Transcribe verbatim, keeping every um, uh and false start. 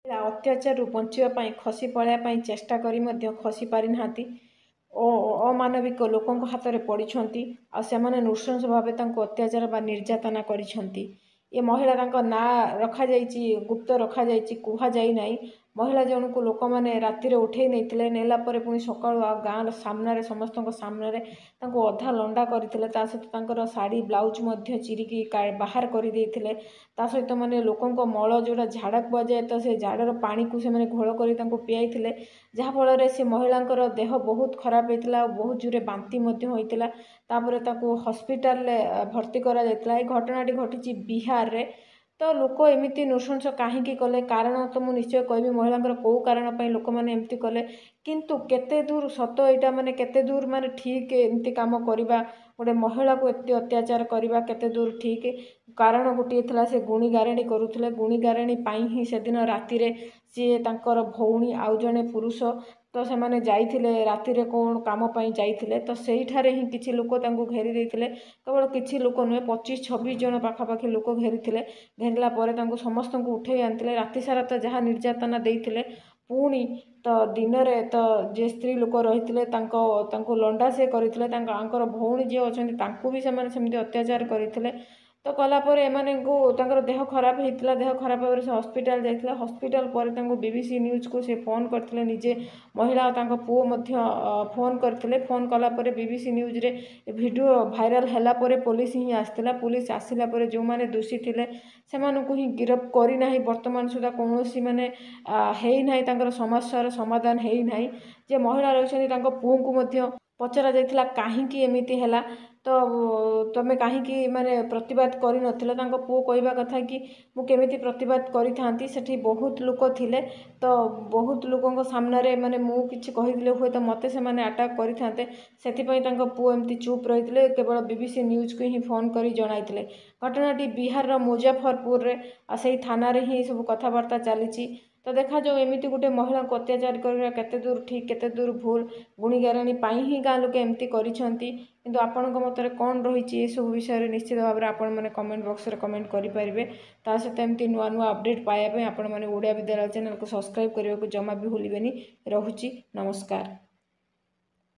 ଅତ୍ୟାଚାରରୁ ବଞ୍ଚିବା ପାଇଁ ଖସି ପଳାଇବା ପାଇଁ ଚେଷ୍ଟା କରି ମଧ୍ୟ ଖସି ପାରିନାହାନ୍ତି ଓ ଅମାନବିକ ଲୋକଙ୍କ ହାତରେ ପଡ଼ିଛନ୍ତି। ଆଉ ସେମାନେ ନୃଶଂସ ଭାବେ ତାଙ୍କୁ ଅତ୍ୟାଚାର ବା ନିର୍ଯାତନା କରିଛନ୍ତି। ଏ ମହିଳା ତାଙ୍କ ନାଁ ରଖାଯାଇଛି, ଗୁପ୍ତ ରଖାଯାଇଛି, କୁହାଯାଇ ନାହିଁ। ମହିଳା ଜଣକୁ ଲୋକମାନେ ରାତିରେ ଉଠେଇ ନେଇଥିଲେ, ନେଲା ପରେ ପୁଣି ସକାଳୁ ଆଉ ଗାଁର ସାମ୍ନାରେ ସମସ୍ତଙ୍କ ସାମ୍ନାରେ ତାଙ୍କୁ ଅଧା ଲଣ୍ଡା କରିଥିଲେ। ତା ସହିତ ତାଙ୍କର ଶାଢ଼ୀ ବ୍ଲାଉଜ୍ ମଧ୍ୟ ଚିରିକି ବାହାର କରିଦେଇଥିଲେ। ତା ସହିତ ମାନେ ଲୋକଙ୍କ ମଳ ଯେଉଁଟା ଝାଡ଼ା କୁହାଯାଏ, ତ ସେ ଝାଡ଼ର ପାଣିକୁ ସେମାନେ ଘୋଳ କରି ତାଙ୍କୁ ପିଆଇଥିଲେ, ଯାହାଫଳରେ ସେ ମହିଳାଙ୍କର ଦେହ ବହୁତ ଖରାପ ହେଇଥିଲା ଆଉ ବହୁତ ଜୋରେ ବାନ୍ତି ମଧ୍ୟ ହୋଇଥିଲା। ତାପରେ ତାକୁ ହସ୍ପିଟାଲରେ ଭର୍ତ୍ତି କରାଯାଇଥିଲା। ଏ ଘଟଣାଟି ଘଟିଛି ବିହାରରେ। ତ ଲୋକ ଏମିତି ନୃଶଂସ କାହିଁକି କଲେ, କାରଣ ତ ମୁଁ ନିଶ୍ଚୟ କହିବି ମହିଳାଙ୍କର କେଉଁ କାରଣ ପାଇଁ ଲୋକମାନେ ଏମିତି କଲେ। କିନ୍ତୁ କେତେ ଦୂର ସତ ଏଇଟା, ମାନେ କେତେ ଦୂର ମାନେ ଠିକ୍ ଏମିତି କାମ କରିବା, ଗୋଟେ ମହିଳାକୁ ଏତେ ଅତ୍ୟାଚାର କରିବା କେତେ ଦୂର ଠିକ୍। କାରଣ ଗୋଟିଏ ଥିଲା, ସେ ଗୁଣି ଗାରେଡ଼ି କରୁଥିଲେ। ଗୁଣି ଗାରେଡ଼ି ପାଇଁ ହିଁ ସେଦିନ ରାତିରେ ସିଏ ତାଙ୍କର ଭଉଣୀ ଆଉ ଜଣେ ପୁରୁଷ, ତ ସେମାନେ ଯାଇଥିଲେ ରାତିରେ କ'ଣ କାମ ପାଇଁ ଯାଇଥିଲେ। ତ ସେଇଠାରେ ହିଁ କିଛି ଲୋକ ତାଙ୍କୁ ଘେରି ଦେଇଥିଲେ। କେବଳ କିଛି ଲୋକ ନୁହେଁ, ପଚିଶ ଛବିଶ ଜଣ ପାଖାପାଖି ଲୋକ ଘେରିଥିଲେ। ଘେରିଲା ପରେ ତାଙ୍କୁ ସମସ୍ତଙ୍କୁ ଉଠେଇ ଆଣିଥିଲେ। ରାତି ସାରା ତ ଯାହା ନିର୍ଯାତନା ଦେଇଥିଲେ, ପୁଣି ତ ଦିନରେ ତ ଯିଏ ସ୍ତ୍ରୀ ଲୋକ ରହିଥିଲେ ତାଙ୍କ ତାଙ୍କୁ ଲଣ୍ଡା ସେ କରିଥିଲେ। ତାଙ୍କ ଆଙ୍କର ଭଉଣୀ ଯିଏ ଅଛନ୍ତି ତାଙ୍କୁ ବି ସେମାନେ ସେମିତି ଅତ୍ୟାଚାର କରିଥିଲେ। ତ କଲା ପରେ ଏମାନଙ୍କୁ ତାଙ୍କର ଦେହ ଖରାପ ହେଇଥିଲା। ଦେହ ଖରାପ ହେବାରେ ସେ ହସ୍ପିଟାଲ ଯାଇଥିଲେ। ହସ୍ପିଟାଲ ପରେ ତାଙ୍କୁ ବିବିସି ନ୍ୟୁଜ୍କୁ ସେ ଫୋନ୍ କରିଥିଲେ। ନିଜେ ମହିଳା ଆଉ ତାଙ୍କ ପୁଅ ମଧ୍ୟ ଫୋନ୍ କରିଥିଲେ। ଫୋନ୍ କଲା ପରେ ବିବିସି ନ୍ୟୁଜ୍ରେ ଭିଡ଼ିଓ ଭାଇରାଲ ହେଲା ପରେ ପୋଲିସ ହିଁ ଆସିଥିଲା। ପୋଲିସ ଆସିଲା ପରେ ଯେଉଁମାନେ ଦୋଷୀ ଥିଲେ ସେମାନଙ୍କୁ ହିଁ ଗିରଫ କରିନାହିଁ। ବର୍ତ୍ତମାନ ସୁଦ୍ଧା କୌଣସି ମାନେ ହେଇନାହିଁ, ତାଙ୍କର ସମସ୍ୟାର ସମାଧାନ ହେଇନାହିଁ। ଯେ ମହିଳା ରହିଛନ୍ତି ତାଙ୍କ ପୁଅଙ୍କୁ ମଧ୍ୟ ପଚରା ଯାଇଥିଲା କାହିଁକି ଏମିତି ହେଲା, ତ ତମେ କାହିଁକି ମାନେ ପ୍ରତିବାଦ କରିନଥିଲ। ତାଙ୍କ ପୁଅ କହିବା କଥା କି ମୁଁ କେମିତି ପ୍ରତିବାଦ କରିଥାନ୍ତି, ସେଠି ବହୁତ ଲୋକ ଥିଲେ, ତ ବହୁତ ଲୋକଙ୍କ ସାମ୍ନାରେ ମାନେ ମୁଁ କିଛି କହିଥିଲେ ହୁଏତ ମୋତେ ସେମାନେ ଆଟାକ୍ କରିଥାନ୍ତେ। ସେଥିପାଇଁ ତାଙ୍କ ପୁଅ ଏମିତି ଚୁପ୍ ରହିଥିଲେ, କେବଳ ବିବିସି ନ୍ୟୁଜ୍କୁ ହିଁ ଫୋନ୍ କରି ଜଣାଇଥିଲେ। ଘଟଣାଟି ବିହାରର ମୁଜାଫରପୁରରେ, ଆଉ ସେଇ ଥାନାରେ ହିଁ ସବୁ କଥାବାର୍ତ୍ତା ଚାଲିଛି। ତ ଦେଖାଯାଉ ଏମିତି ଗୋଟେ ମହିଳାଙ୍କୁ ଅତ୍ୟାଚାର କରିବା କେତେ ଦୂର ଠିକ୍, କେତେ ଦୂର ଭୁଲ। ଗୁଣି ଗାରେଡ଼ି ପାଇଁ ହିଁ ଗାଁ ଲୋକେ ଏମିତି କରିଛନ୍ତି। କିନ୍ତୁ ଆପଣଙ୍କ ମତରେ କ'ଣ ରହିଛି ଏସବୁ ବିଷୟରେ ନିଶ୍ଚିତ ଭାବରେ ଆପଣମାନେ କମେଣ୍ଟ ବକ୍ସରେ କମେଣ୍ଟ କରିପାରିବେ। ତା ସହିତ ଏମିତି ନୂଆ ନୂଆ ଅପଡ଼େଟ୍ ପାଇବା ପାଇଁ ଆପଣମାନେ ଓଡ଼ିଆ ବିଦ୍ୟାଳୟ ଚ୍ୟାନେଲକୁ ସବସ୍କ୍ରାଇବ୍ କରିବାକୁ ଜମା ବି ଭୁଲିବେନି। ରହୁଛି, ନମସ୍କାର।